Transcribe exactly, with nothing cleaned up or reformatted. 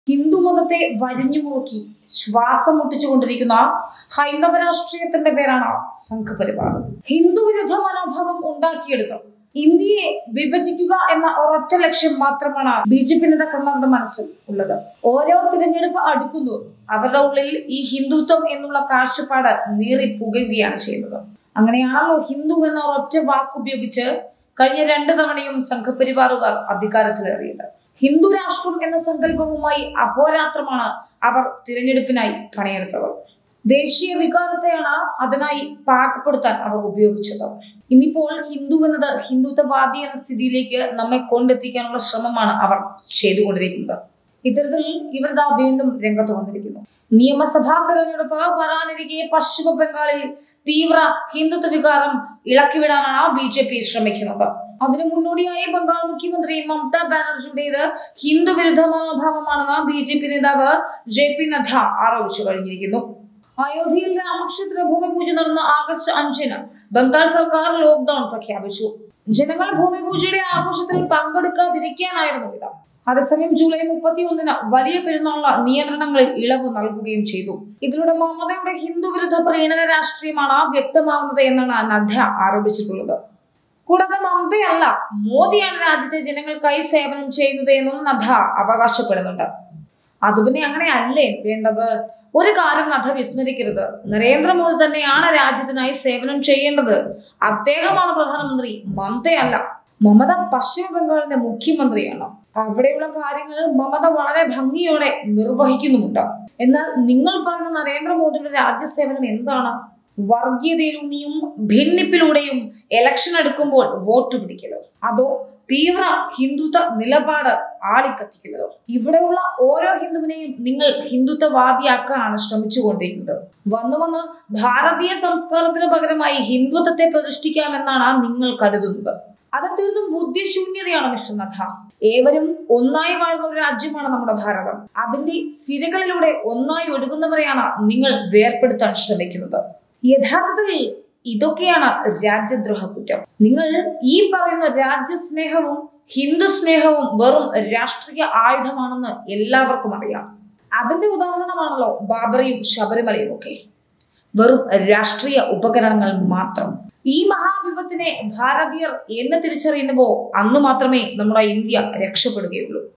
ഹിന്ദുമതത്തെ വരിഞ്ഞു മുറുക്കി ശ്വാസം മുട്ടിച്ചുകൊണ്ടിരിക്കുന്ന ഹൈന്ദവ രാഷ്ട്രീയത്തിന്റെ പേരാണ് സംഘപരിവാർ. ഹിന്ദു വിരുദ്ധ മനോഭാവം ഉണ്ടാക്കിയെടുത്ത് ഇന്ത്യയെ വിഭജിക്കുക എന്ന ഒരൊറ്റ ലക്ഷ്യം മാത്രമാണ് ബി ജെ പി നേതാക്കന്മാരുടെ മനസ്സിൽ ഉള്ളത്. ഓരോ തിരഞ്ഞെടുപ്പ് അടുക്കുന്നു അവരുടെ ഉള്ളിൽ ഈ ഹിന്ദുത്വം എന്നുള്ള കാഴ്ചപ്പാട് നീറി പുകയുകയാണ് ചെയ്യുന്നത്. അങ്ങനെയാണല്ലോ ഹിന്ദു എന്ന ഒരൊറ്റ വാക്കുപയോഗിച്ച് കഴിഞ്ഞ രണ്ടു തവണയും സംഘപരിവാറുകാർ അധികാരത്തിലേറിയത്. ഹിന്ദു രാഷ്ട്രം എന്ന സങ്കല്പവുമായി അഹോരാത്രമാണ് അവർ തിരഞ്ഞെടുപ്പിനായി പണിയെടുത്തവർ. ദേശീയ വികാരത്തെയാണ് അതിനായി പാകപ്പെടുത്താൻ അവർ ഉപയോഗിച്ചത്. ഇന്നിപ്പോൾ ഹിന്ദു എന്നത് ഹിന്ദുത്വവാദി എന്ന സ്ഥിതിയിലേക്ക് നമ്മെ കൊണ്ടെത്തിക്കാനുള്ള ശ്രമമാണ് അവർ ചെയ്തുകൊണ്ടിരിക്കുന്നത്. ഇത്തരത്തിൽ ഇവരിതാ വീണ്ടും രംഗത്ത് വന്നിരിക്കുന്നു. നിയമസഭാ തെരഞ്ഞെടുപ്പ് വരാനിരിക്കെ പശ്ചിമ ബംഗാളിൽ തീവ്ര ഹിന്ദുത്വ വികാരം ഇളക്കിവിടാനാണ് ബി ജെ പി ശ്രമിക്കുന്നത്. അതിനു മുന്നോടിയായി ബംഗാൾ മുഖ്യമന്ത്രി മമതാ ബാനർജിയുടേത് ഹിന്ദു വിരുദ്ധ മനോഭാവമാണെന്ന് ബി ജെ പി നേതാവ് ജെ പി നദ്ദ ആരോപിച്ചു കഴിഞ്ഞിരിക്കുന്നു. അയോധ്യയിൽ രാമക്ഷേത്ര ഭൂമി പൂജ നടന്ന ആഗസ്റ്റ് അഞ്ചിന് ബംഗാൾ സർക്കാർ ലോക്ക്ഡൌൺ പ്രഖ്യാപിച്ചു. ജനങ്ങൾ ഭൂമി പൂജയുടെ ആഘോഷത്തിൽ പങ്കെടുക്കാതിരിക്കാനായിരുന്നു ഇത്. അതേസമയം ജൂലൈ മുപ്പത്തി ഒന്നിന് വലിയ പെരുന്നാളിന് നിയന്ത്രണങ്ങളിൽ ഇളവ് നൽകുകയും ചെയ്തു. ഇതിലൂടെ മമതയുടെ ഹിന്ദു വിരുദ്ധ പ്രീണന രാഷ്ട്രീയമാണ് വ്യക്തമാകുന്നത് എന്നാണ് നദ്ദ ആരോപിച്ചിട്ടുള്ളത്. കൂടാതെ മമതയല്ല മോദിയാണ് രാജ്യത്തെ ജനങ്ങൾക്കായി സേവനം ചെയ്യുന്നത് എന്നും നദ്ദ അവകാശപ്പെടുന്നുണ്ട്. അത് പിന്നെ അങ്ങനെ അല്ലേ വേണ്ടത്? ഒരു കാര്യം നദ്ദ വിസ്മരിക്കരുത്, നരേന്ദ്രമോദി തന്നെയാണ് രാജ്യത്തിനായി സേവനം ചെയ്യേണ്ടത്. അദ്ദേഹമാണ് പ്രധാനമന്ത്രി, മമതയല്ല. മമത പശ്ചിമ ബംഗാളിന്റെ മുഖ്യമന്ത്രിയാണ്. അവിടെയുള്ള കാര്യങ്ങൾ മമത വളരെ ഭംഗിയോടെ നിർവഹിക്കുന്നുമുണ്ട്. എന്നാൽ നിങ്ങൾ പറയുന്ന നരേന്ദ്രമോദിയുടെ രാജ്യസേവനം എന്താണ്? വർഗീയതയിലൂന്നിയും ഭിന്നിപ്പിലൂടെയും ഇലക്ഷൻ എടുക്കുമ്പോൾ വോട്ട് പിടിക്കലോ, അതോ തീവ്ര ഹിന്ദുത്വ നിലപാട് ആളിക്കത്തിക്കലോ? ഇവിടെയുള്ള ഓരോ ഹിന്ദുവിനെയും നിങ്ങൾ ഹിന്ദുത്വവാദിയാക്കാനാണ് ശ്രമിച്ചുകൊണ്ടിരിക്കുന്നത്. വന്നു വന്ന് ഭാരതീയ സംസ്കാരത്തിന് പകരമായി ഹിന്ദുത്വത്തെ പ്രതിഷ്ഠിക്കാമെന്നാണ് നിങ്ങൾ കരുതുന്നത്. അത് തീർത്തും ബുദ്ധിശൂന്യതയാണ് മിസ്റ്റർ നദ്ദ. ഏവരും ഒന്നായി വാഴുന്ന ഒരു രാജ്യമാണ് നമ്മുടെ ഭാരതം. അതിന്റെ സിരകളിലൂടെ ഒന്നായി ഒഴുകുന്നവരെയാണ് നിങ്ങൾ വേർപെടുത്താൻ ശ്രമിക്കുന്നത്. യഥാർത്ഥത്തിൽ ഇതൊക്കെയാണ് രാജ്യദ്രോഹ കുറ്റം. നിങ്ങൾ ഈ പറയുന്ന രാജ്യസ്നേഹവും ഹിന്ദു സ്നേഹവും വെറും രാഷ്ട്രീയ ആയുധമാണെന്ന് എല്ലാവർക്കും അറിയാം. അതിന്റെ ഉദാഹരണമാണല്ലോ ബാബറിയും ശബരിമലയും ഒക്കെ. വെറും രാഷ്ട്രീയ ഉപകരണങ്ങൾ മാത്രം. ഈ മഹാവിപത്തിനെ ഭാരതീയർ എന്ന് തിരിച്ചറിയുമ്പോൾ അന്ന് മാത്രമേ നമ്മുടെ ഇന്ത്യ രക്ഷപ്പെടുകയുള്ളൂ.